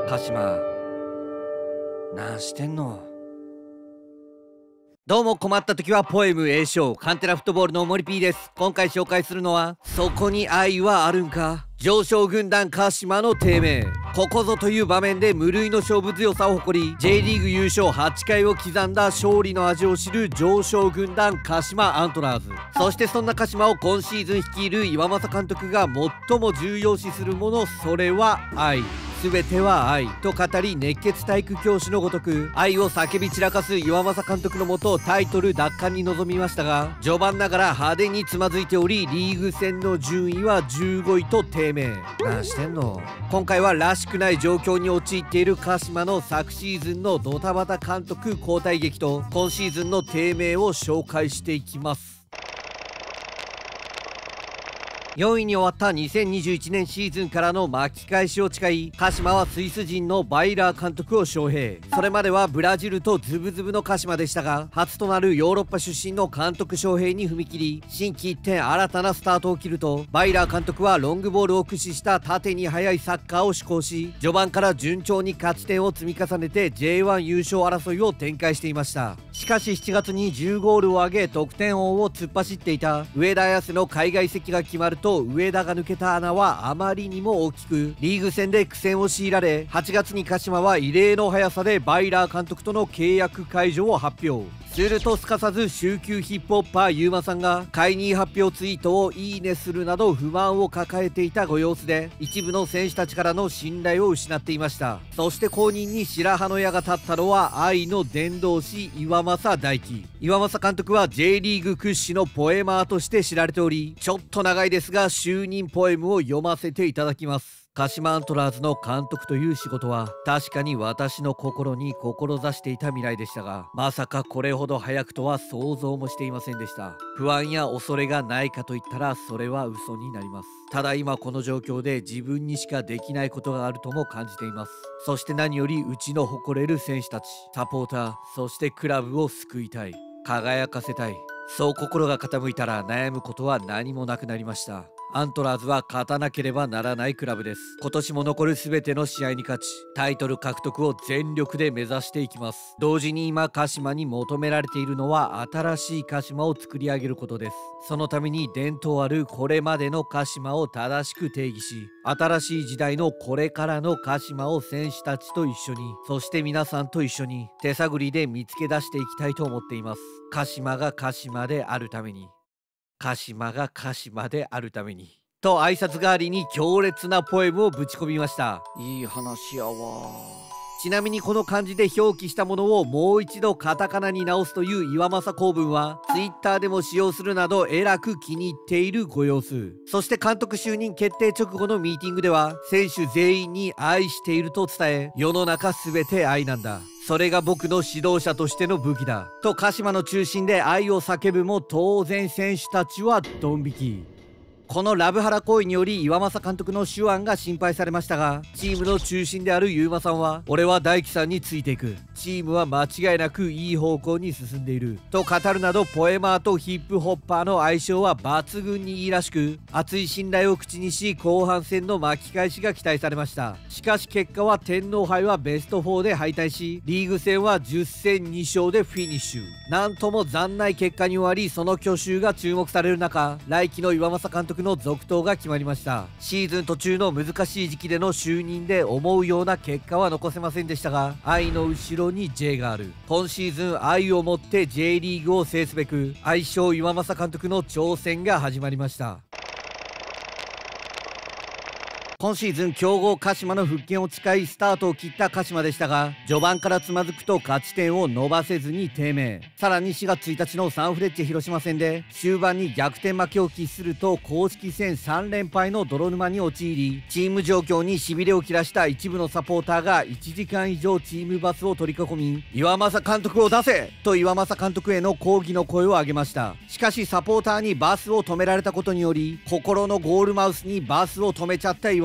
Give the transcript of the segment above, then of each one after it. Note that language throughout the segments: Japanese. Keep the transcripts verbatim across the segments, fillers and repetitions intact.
鹿島、なんしてんの。どうも、困った時はポエム栄唱カンテラフットボールの森 P です。今回紹介するのはそこに愛はあるんか、常勝軍団鹿島の低迷。ここぞという場面で無類の勝負強さを誇り J リーグ優勝はちかいを刻んだ勝利の味を知る常勝軍団鹿島アントラーズ。そしてそんな鹿島を今シーズン率いる岩政監督が最も重要視するもの、それは愛。全ては愛と語り、熱血体育教師のごとく愛を叫び散らかす岩政監督のもとタイトル奪還に臨みましたが、序盤ながら派手につまずいており、リーグ戦の順位はじゅうごいと低迷。なんしてんの。今回はらしくない状況に陥っている鹿島の昨シーズンのドタバタ監督交代劇と今シーズンの低迷を紹介していきます。よんいに終わったにせんにじゅういちねんシーズンからの巻き返しを誓い、鹿島はスイス人のバイラー監督を招聘。それまではブラジルとズブズブの鹿島でしたが、初となるヨーロッパ出身の監督招聘に踏み切り、心機一転新たなスタートを切ると、バイラー監督はロングボールを駆使した縦に速いサッカーを志向し、序盤から順調に勝ち点を積み重ねて ジェイワン 優勝争いを展開していました。しかししちがつにじゅうゴールを挙げ得点王を突っ走っていた上田綺世の海外移籍が決まると、上田が抜けた穴はあまりにも大きく、リーグ戦で苦戦を強いられ、はちがつに鹿島は異例の速さでバイラー監督との契約解除を発表。するとすかさず週休ヒップホッパーゆうまさんが解任発表ツイートをいいねするなど不満を抱えていたご様子で、一部の選手たちからの信頼を失っていました。そして後任に白羽の矢が立ったのは愛の伝道師岩政大輝。岩政監督は J リーグ屈指のポエマーとして知られており、ちょっと長いですが就任ポエムを読ませていただきます。鹿島アントラーズの監督という仕事は確かに私の心に志していた未来でしたが、まさかこれほど早くとは想像もしていませんでした。不安や恐れがないかといったらそれは嘘になります。ただ今この状況で自分にしかできないことがあるとも感じています。そして何よりうちの誇れる選手たち、サポーター、そしてクラブを救いたい、輝かせたい、そう心が傾いたら悩むことは何もなくなりました。アントラーズは勝たなければならないクラブです。今年も残る全ての試合に勝ち、タイトル獲得を全力で目指していきます。同時に今鹿島に求められているのは新しい鹿島を作り上げることです。そのために伝統あるこれまでの鹿島を正しく定義し、新しい時代のこれからの鹿島を選手たちと一緒に、そして皆さんと一緒に手探りで見つけ出していきたいと思っています。鹿島が鹿島であるために、鹿島が鹿島であるためにと挨拶代わりに強烈なポエムをぶち込みました。 いい話やわ。 ちなみにこの漢字で表記したものをもう一度カタカナに直すという岩政公文はツイッターでも使用するなどえらく気に入っているご様子。そして監督就任決定直後のミーティングでは選手全員に愛していると伝え、世の中全て愛なんだ、それが僕の指導者としての武器だと鹿島の中心で愛を叫ぶも、当然選手たちはドン引き。このラブハラ行為により岩政監督の手腕が心配されましたが、チームの中心であるゆうまさんは俺は大輝さんについていく、チームは間違いなくいい方向に進んでいると語るなど、ポエマーとヒップホッパーの相性は抜群にいいらしく、熱い信頼を口にし後半戦の巻き返しが期待されました。しかし結果は天皇杯はベストフォーで敗退し、リーグ戦はじゅっせんにしょうでフィニッシュ。なんとも残ない結果に終わり、その去就が注目される中、来季の岩政監督の続投が決まりました。シーズン途中の難しい時期での就任で思うような結果は残せませんでしたが、愛の後ろに J がある。今シーズン愛を持って J リーグを制すべく愛称岩政監督の挑戦が始まりました。今シーズン強豪鹿島の復権を誓いスタートを切った鹿島でしたが、序盤からつまずくと勝ち点を伸ばせずに低迷。さらにしがつついたちのサンフレッチェ広島戦で終盤に逆転負けを喫すると、公式戦さんれんぱいの泥沼に陥り、チーム状況にしびれを切らした一部のサポーターがいちじかん以上チームバスを取り囲み、岩政監督を出せと岩政監督への抗議の声を上げました。しかしサポーターにバスを止められたことにより、心のゴールマウスにバスを止めちゃった岩政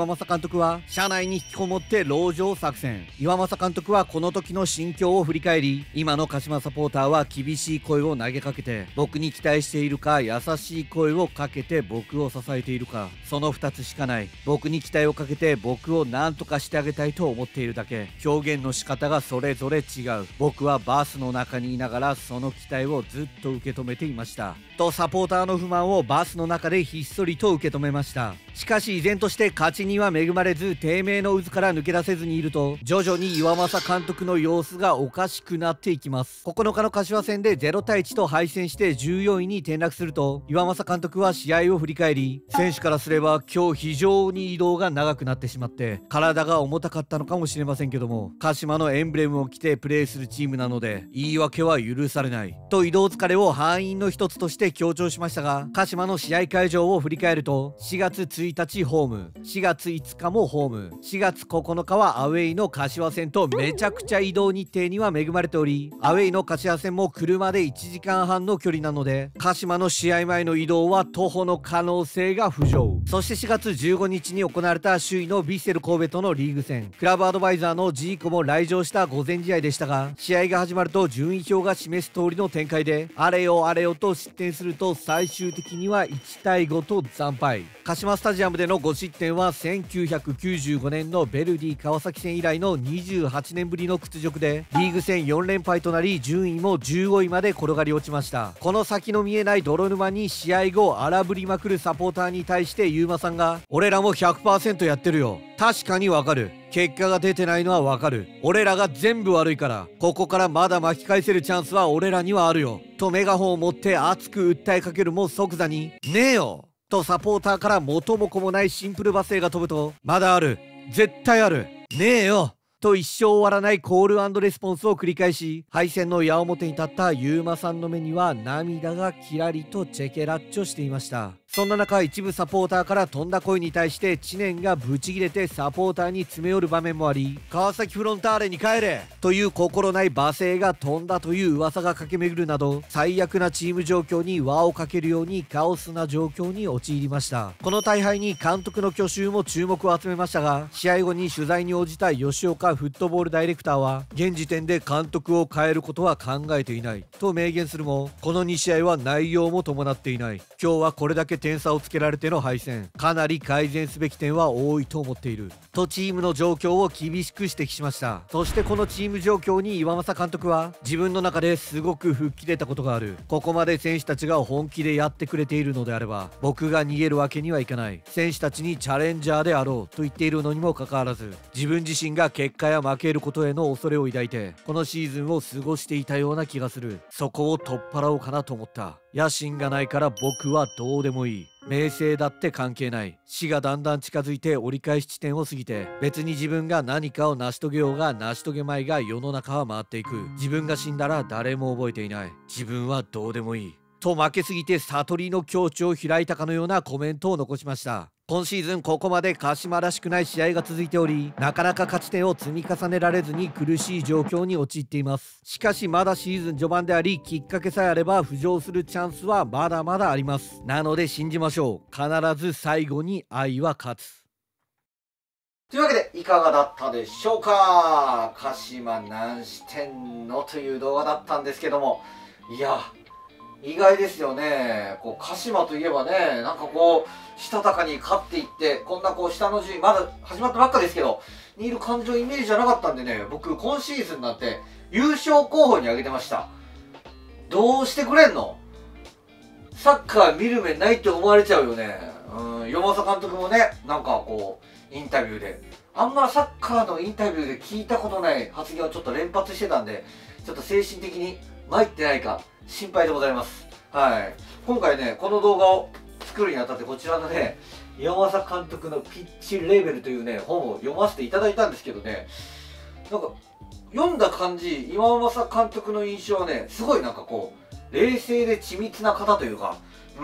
政監督は社内に引きこもって籠城作戦。岩政監督はこの時の心境を振り返り、今の鹿島サポーターは厳しい声を投げかけて僕に期待しているか、優しい声をかけて僕を支えているか、そのふたつしかない。僕に期待をかけて僕を何とかしてあげたいと思っているだけ。表現の仕方がそれぞれ違う。僕はバスの中にいながらその期待をずっと受け止めていましたと、サポーターの不満をバスの中でひっそりと受け止めました。しかし依然として勝ちには恵まれず、低迷の渦から抜け出せずにいると、徐々に岩政監督の様子がおかしくなっていきます。ここのかの柏戦でゼロたいいちと敗戦してじゅうよんいに転落すると、岩政監督は試合を振り返り、選手からすれば今日非常に移動が長くなってしまって体が重たかったのかもしれませんけども、鹿島のエンブレムを着てプレーするチームなので言い訳は許されないと、移動疲れを敗因の一つとして強調しましたが、鹿島の試合会場を振り返ると、しがつついたちホーム、しがついつかもホーム、しがつここのかはアウェイの柏戦と、めちゃくちゃ移動日程には恵まれており、アウェイの柏戦も車でいちじかんはんの距離なので、鹿島の試合前の移動は徒歩の可能性が浮上。そしてしがつじゅうごにちに行われた首位のヴィッセル神戸とのリーグ戦、クラブアドバイザーのジーコも来場した午前試合でしたが、試合が始まると順位表が示す通りの展開で、あれよあれよと失点すると最終的にはいちたいごと惨敗。鹿島スタジアムでのご失点はせんきゅうひゃくきゅうじゅうごねんのベルディ川崎戦以来のにじゅうはちねんぶりの屈辱で、リーグ戦よんれんぱいとなり順位もじゅうごいまで転がり落ちました。この先の見えない泥沼に試合後荒ぶりまくるサポーターに対してユーマさんが、俺らも ひゃくパーセント やってるよ、確かにわかる、結果が出てないのはわかる、俺らが全部悪いから、ここからまだ巻き返せるチャンスは俺らにはあるよとメガホンを持って熱く訴えかけるも、即座にねえよとサポーターから元も子もないシンプル罵声が飛ぶと、まだある、絶対ある、ねえよと一生終わらないコール&レスポンスを繰り返し、敗戦の矢面に立ったユーマさんの目には涙がキラリとチェケラッチョしていました。そんな中、一部サポーターから飛んだ声に対して知念がブチギレてサポーターに詰め寄る場面もあり、川崎フロンターレに帰れという心ない罵声が飛んだという噂が駆け巡るなど、最悪なチーム状況に輪をかけるようにカオスな状況に陥りました。この大敗に監督の去就も注目を集めましたが、試合後に取材に応じた吉岡フットボールダイレクターは、現時点で監督を変えることは考えていないと明言するも、このにしあいは内容も伴っていない、今日はこれだけ点差をつけられての敗戦、かなり改善すべき点は多いと思っているとチームの状況を厳しく指摘しました。そしてこのチーム状況に岩政監督は、自分の中ですごく吹っ切れたことがある、ここまで選手たちが本気でやってくれているのであれば僕が逃げるわけにはいかない、選手たちにチャレンジャーであろうと言っているのにもかかわらず、自分自身が結果や負けることへの恐れを抱いてこのシーズンを過ごしていたような気がする。そこを取っ払おうかなと思った。野心がないから僕はどうでもいい、名声だって関係ない、死がだんだん近づいて折り返し地点を過ぎて、別に自分が何かを成し遂げようが成し遂げまいが世の中は回っていく、自分が死んだら誰も覚えていない、自分はどうでもいいと負けすぎて悟りの境地を開いたかのようなコメントを残しました。今シーズンここまで鹿島らしくない試合が続いており、なかなか勝ち点を積み重ねられずに苦しい状況に陥っています。しかしまだシーズン序盤であり、きっかけさえあれば浮上するチャンスはまだまだあります。なので信じましょう、必ず最後に愛は勝つ。というわけでいかがだったでしょうか。鹿島何してんのという動画だったんですけども、いや意外ですよね。こう鹿島といえばね、なんかこうしたたかに勝っていって、こんなこう下の順位まだ始まったばっかですけどにいる感情イメージじゃなかったんでね、僕今シーズンなんて優勝候補に挙げてました。どうしてくれんの。サッカー見る目ないって思われちゃうよね。うん、山佐監督もね、なんかこうインタビューであんまサッカーのインタビューで聞いたことない発言をちょっと連発してたんで、ちょっと精神的に参ってないか心配でございます。はい。今回ね、この動画を作るにあたってこちらのね、山佐監督のピッチレベルというね、本を読ませていただいたんですけどね、なんか、読んだ感じ、岩政監督の印象はね、すごいなんかこう、冷静で緻密な方というか、うん、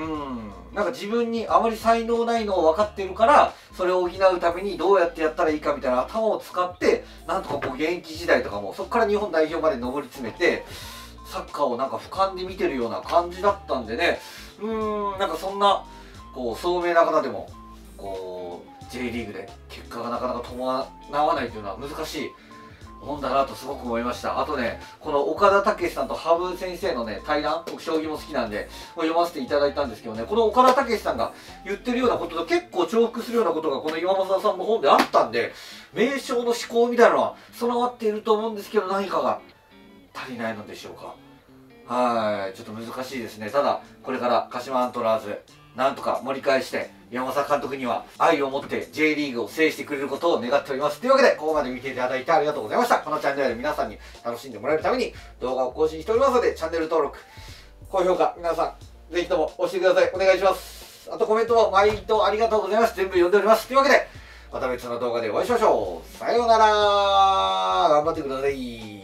なんか自分にあまり才能ないのを分かってるから、それを補うためにどうやってやったらいいかみたいな頭を使って、なんとかこう現役時代とかも、そこから日本代表まで上り詰めて、サッカーをなんか俯瞰で見てるような感じだったんでね、うーん、なんかそんなこう聡明な方でもこう J リーグで結果がなかなか伴わないというのは難しいもんだなとすごく思いました。あとね、この岡田武さんと羽生先生のね対談、僕将棋も好きなんで読ませていただいたんですけどね、この岡田武さんが言ってるようなことと結構重複するようなことがこの岩政さんの本であったんで、名将の思考みたいなのは備わっていると思うんですけど、何かが足りないのでしょうか。はい、ちょっと難しいですね。ただこれから鹿島アントラーズなんとか盛り返して山佐監督には愛を持って J リーグを制してくれることを願っております。というわけでここまで見ていただいてありがとうございました。このチャンネルで皆さんに楽しんでもらえるために動画を更新しておりますので、チャンネル登録高評価皆さんぜひとも押してください。お願いします。あとコメントも毎度ありがとうございます。全部読んでおります。というわけでまた別の動画でお会いしましょう。さようなら、頑張ってください。